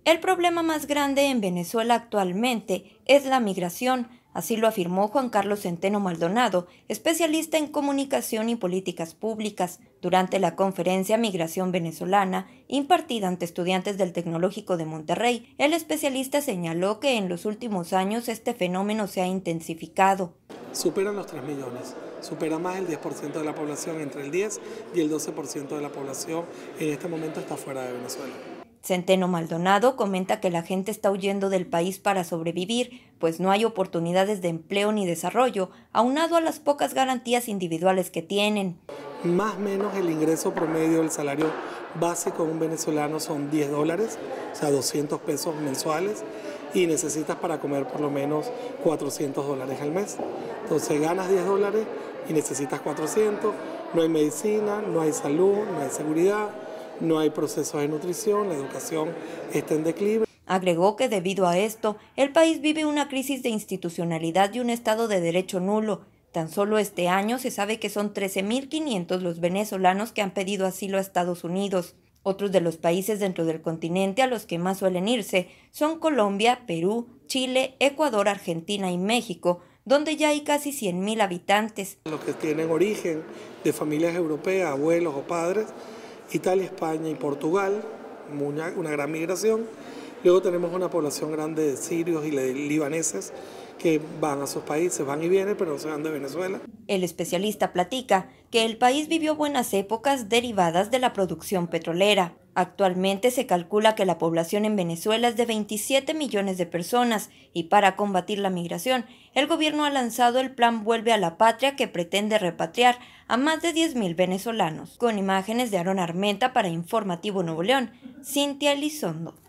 El problema más grande en Venezuela actualmente es la migración, así lo afirmó Juan Carlos Centeno Maldonado, especialista en comunicación y políticas públicas, durante la conferencia Migración Venezolana, impartida ante estudiantes del Tecnológico de Monterrey. El especialista señaló que en los últimos años este fenómeno se ha intensificado. Superan los 3 millones, supera más del 10% de la población, entre el 10 y el 12% de la población en este momento está fuera de Venezuela. Centeno Maldonado comenta que la gente está huyendo del país para sobrevivir, pues no hay oportunidades de empleo ni desarrollo, aunado a las pocas garantías individuales que tienen. Más o menos el ingreso promedio del salario básico de un venezolano son $10, o sea, 200 pesos mensuales, y necesitas para comer por lo menos $400 al mes. Entonces ganas $10 y necesitas 400, no hay medicina, no hay salud, no hay seguridad, no hay procesos de nutrición, la educación está en declive. Agregó que debido a esto, el país vive una crisis de institucionalidad y un Estado de Derecho nulo. Tan solo este año se sabe que son 13.500 los venezolanos que han pedido asilo a Estados Unidos. Otros de los países dentro del continente a los que más suelen irse son Colombia, Perú, Chile, Ecuador, Argentina y México, donde ya hay casi 100.000 habitantes. Los que tienen origen de familias europeas, abuelos o padres, Italia, España y Portugal, una gran migración. Luego tenemos una población grande de sirios y de libaneses que van a sus países, van y vienen, pero no se van de Venezuela. El especialista platica que el país vivió buenas épocas derivadas de la producción petrolera. Actualmente se calcula que la población en Venezuela es de 27 millones de personas y para combatir la migración, el gobierno ha lanzado el Plan Vuelve a la Patria que pretende repatriar a más de 10.000 venezolanos. Con imágenes de Aarón Armenta para Informativo Nuevo León, Cintia Elizondo.